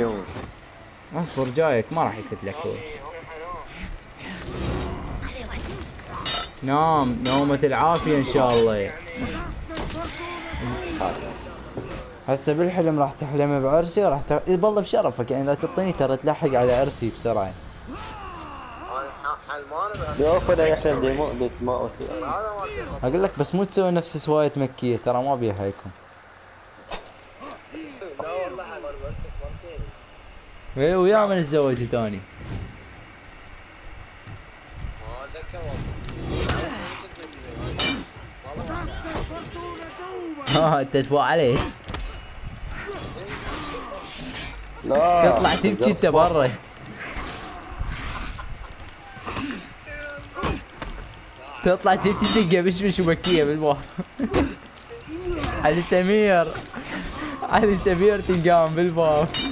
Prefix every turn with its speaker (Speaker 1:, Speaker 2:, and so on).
Speaker 1: يموت.
Speaker 2: اصبر جايك ما راح يقتلك هو. نام نومة العافية ان شاء الله. هسه بالحلم راح تحلم بعرسي وراح بالله بشرفك يعني اذا تعطيني ترى تلحق على عرسي بسرعة.
Speaker 1: يوفى لا يحلم بموت مأوسي.
Speaker 2: اقول لك بس مو تسوي نفس سواية مكية ترى ما بيها هيكم.
Speaker 3: لا والله حمار برسك مرتين.
Speaker 2: ايه ويا من تزوج ثاني.
Speaker 3: ما اتذكر والله.
Speaker 2: ها انت تفوق عليه.
Speaker 1: لا
Speaker 2: تطلع تبكي انت برا. تطلع تبكي تلقى مشمش ومكية بالبحر. علي سمير. علي سمير تلقاهم بالباب.